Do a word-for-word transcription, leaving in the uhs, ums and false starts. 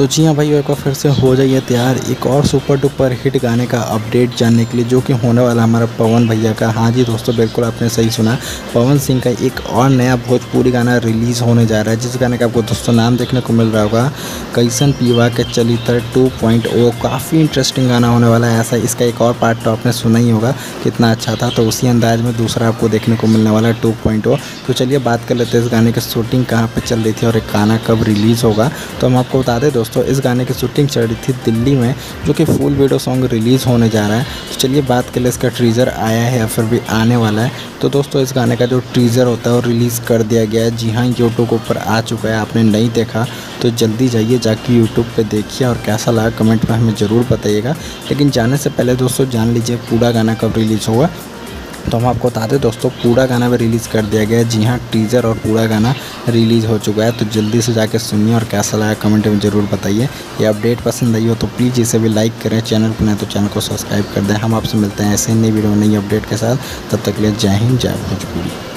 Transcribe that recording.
तो जी हाँ भाई, एक बार फिर से हो जाइए तैयार एक और सुपर डुपर हिट गाने का अपडेट जानने के लिए, जो कि होने वाला हमारा पवन भैया का। हाँ जी दोस्तों, बिल्कुल आपने सही सुना, पवन सिंह का एक और नया भोजपुरी गाना रिलीज़ होने जा रहा है, जिस गाने का आपको दोस्तों नाम देखने को मिल रहा होगा कैसन पीवा के चलित्र टू पॉइंट ओ। काफ़ी इंटरेस्टिंग गाना होने वाला है। ऐसा इसका एक और पार्ट तो आपने सुना ही होगा कितना अच्छा था, तो उसी अंदाज में दूसरा आपको देखने को मिलने वाला है टू पॉइंट ओ। तो चलिए बात कर लेते हैं इस गाने की शूटिंग कहाँ पर चल रही थी और एक गाना कब रिलीज़ होगा। तो हम आपको बता दें दोस्तों, इस गाने की शूटिंग चल रही थी दिल्ली में, जो कि फुल वीडियो सॉन्ग रिलीज़ होने जा रहा है। तो चलिए बात कर ले, इसका टीज़र आया है या फिर भी आने वाला है। तो दोस्तों इस गाने का जो टीज़र होता है वो रिलीज़ कर दिया गया है। जी हाँ, यूट्यूब के ऊपर आ चुका है। आपने नहीं देखा तो जल्दी जाइए जाके यूट्यूब पे देखिए और कैसा लगा कमेंट में हमें ज़रूर बताइएगा। लेकिन जाने से पहले दोस्तों जान लीजिए पूरा गाना कब रिलीज़ होगा। तो हम आपको बता दें दोस्तों, पूरा गाना भी रिलीज़ कर दिया गया है। जी हाँ, टीज़र और पूरा गाना रिलीज़ हो चुका है। तो जल्दी से जाके सुनिए और कैसा लगा कमेंट में ज़रूर बताइए। ये अपडेट पसंद आई हो तो प्लीज़ इसे भी लाइक करें, चैनल पर नहीं तो चैनल को सब्सक्राइब कर दें। हम आपसे मिलते हैं ऐसे नई वीडियो नई अपडेट के साथ। तब तक के लिए जय हिंद, जय भोजपुरी।